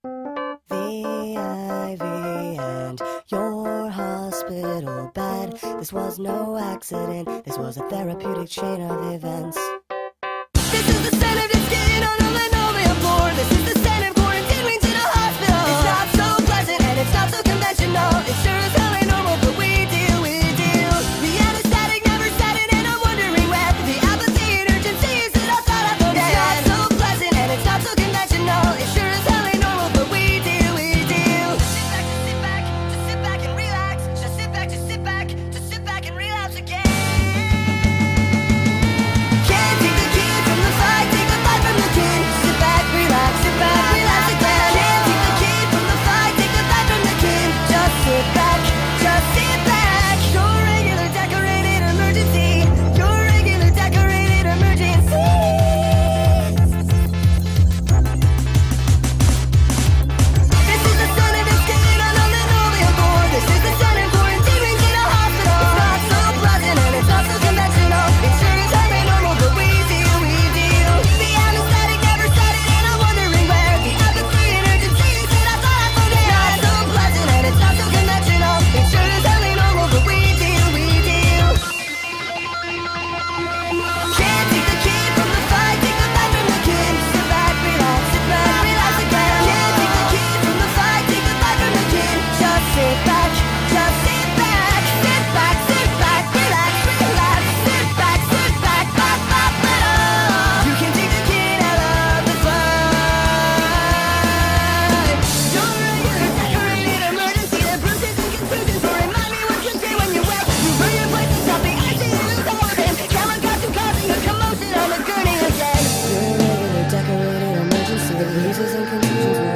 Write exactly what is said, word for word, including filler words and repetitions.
The I V and your hospital bed. This was no accident, this was a therapeutic chain of events. This is the scent of your skin on a linoleum floor. This is the scent of quarantine rings in a hospital. It's not so pleasant and it's not so conventional. It sure as hell ain't normal, but we do, we do. The anesthetic never set in and I'm wondering where the apathy and urgency is that I thought I forget. It's not so pleasant and it's not so conventional. It sure as hell ain't normal, but we do, we do. Sit back, just sit back, just sit back and relax. Just sit back, just sit back, just sit back and relapse again. Can't take the key from the fight, take the fight from the kid. Sit back, relax, sit back, relax again. Can't take the key from the fight, take the fight from the kid. Just sit back, just sit back. Your regular decorated emergency. Your regular decorated emergency. This is the son of a skin on a linoleum floor. This is the son of quarantine rings in a hospital. It's not so pleasant and it's not so conventional. It sure as hell ain't normal, but we do, we do. The anesthetic never set it and I'm wondering where the apathy and urgency is that I thought I forget. Not so pleasant and it's not so conventional. It sure as hell ain't normal, but we do, we do. Can't take the key from the fight, take the fight from the kid. Sit back, relax, sit back, relax again. Can't take the key from the fight, take the fight from the kid. Just sit back, just sit back, sit back, sit back, relax, relax, sit back, sit back, ba ba ba. You can take the kid out of the fight. Your regular decorated emergency, the bruises and contusions will remind me what you say when you wake. You run your place and stop the I C U's open. Camera got you causing a commotion on the gurney again. Your regular decorated emergency, the bruises and contusions will